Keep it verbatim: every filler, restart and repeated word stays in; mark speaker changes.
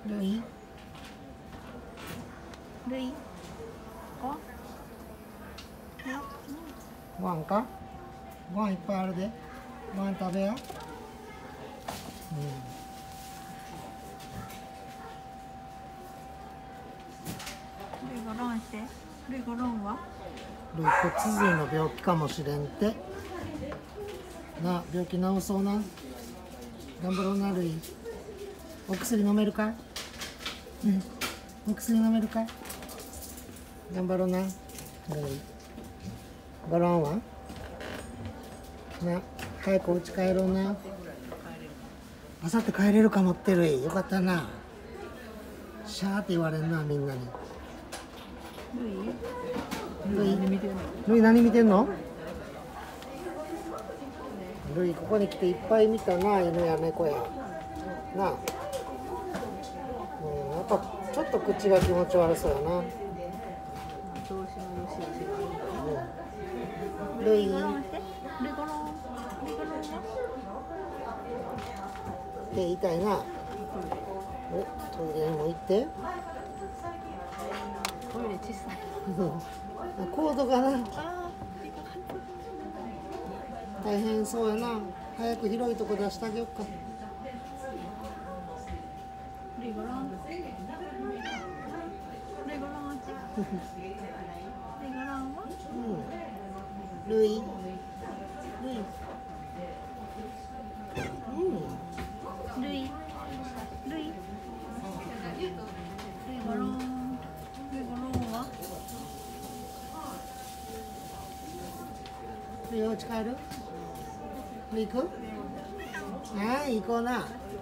Speaker 1: ルイ
Speaker 2: ルイお
Speaker 1: ご飯かご飯いっぱいあるでご飯食べや、うん、
Speaker 2: ルイゴロンしてルイゴロンは
Speaker 1: ルイ骨髄の病気かもしれんてな。病気治そうな。頑張ろうなルイ。お薬飲めるか、うん、お薬飲めるか。頑張ろうなルイ。ゴロンはな、早くお家帰ろうな。あさって帰れるかもってるい。よかったな。シャーって言われんな、みんなに。ルイルイ何見てんの？ルイここに来ていっぱい見たな、犬や猫やなあ、うん、やっぱちょっと口が気持ち悪そうやな、うん、ルイ
Speaker 2: ルイゴロンしてルイゴロンルイゴロンは
Speaker 1: 手痛いな。お、トイレにも行って
Speaker 2: トイレ小さい
Speaker 1: コードがな大変そうやな。早く広いとこ出してあげようか。
Speaker 2: ルイゴロンルイゴロンはルイゴロンは
Speaker 1: うん、ルイルイうん
Speaker 2: ルイルイルイゴロンルイゴロンは
Speaker 1: ルイお家帰る？ルイ行く？ああ行こうな。